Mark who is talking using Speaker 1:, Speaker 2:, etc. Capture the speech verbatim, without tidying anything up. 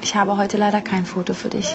Speaker 1: Ich habe heute leider kein Foto für dich.